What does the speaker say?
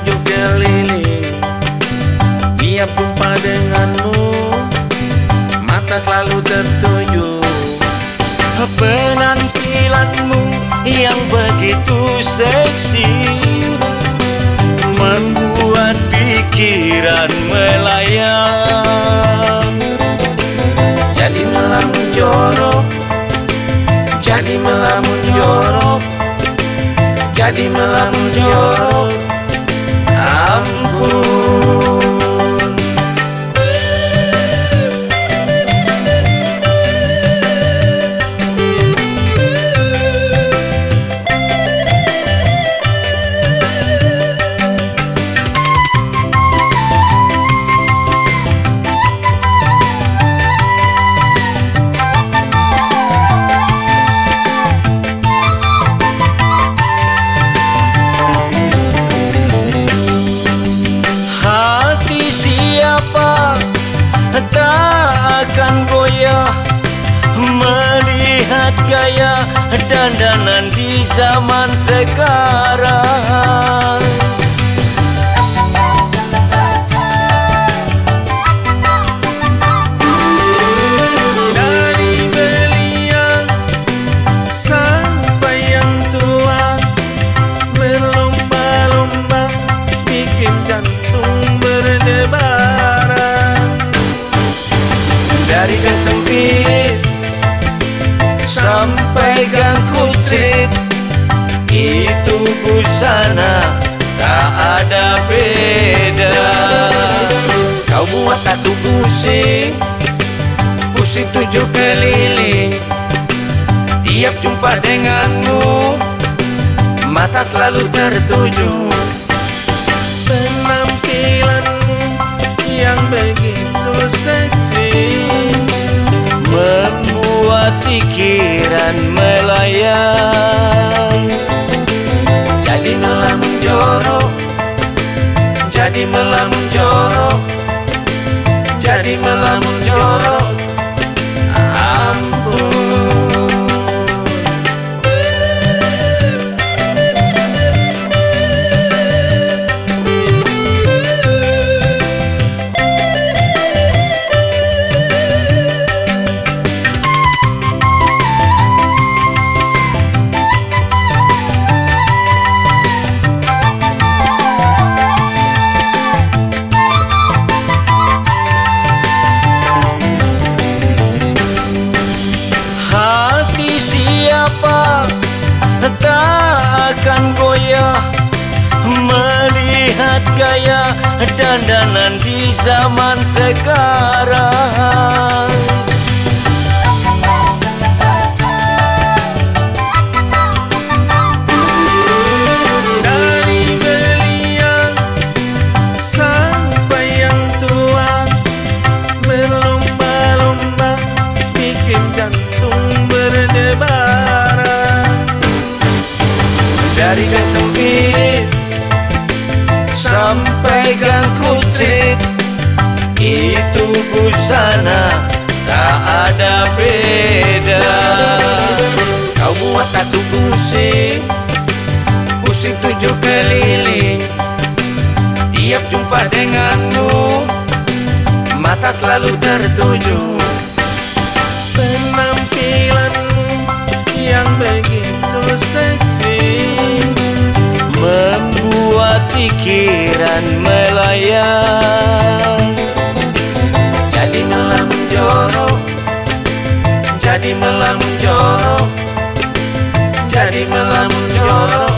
tujuh keliling. Tiap jumpa denganmu, mata selalu tertuju. Penampilanmu yang begitu seksi membuat pikiran melayang. Jadi melamun jorok, jadi melamun jorok, jadi melamun jorok. Ampun. Tak akan goyah melihat gaya dandanan di zaman sekarang. Dari belia sampai yang tua, berlomba-lomba bikin jantung berdebaran. Dari gang sempit Sampai gang kucit, itu busana tak ada beda. kau buat aku pusing, pusing tujuh keliling. Tiap jumpa denganmu, mata selalu tertuju. Penampilanmu yang begitu seksi membuat pikiran melayang. jadi melamun jorok, jadi melamun jorok, jadi melamun jorok. Ampun. Tak akan goyah melihat gaya dandanan di zaman sekarang. Dari belia sampai yang tua, berlomba-lomba bikin jantung berdebaran. Dari gang sempit Sampai gang kucit, itu busana tak ada beda. kau buat aku pusing, pusing tujuh keliling. Tiap jumpa denganmu, mata selalu tertuju. Penampilanmu yang begitu seksi membuat pikiran melayang. jadi melamun jorok, jadi melamun jorok, jadi melamun jorok.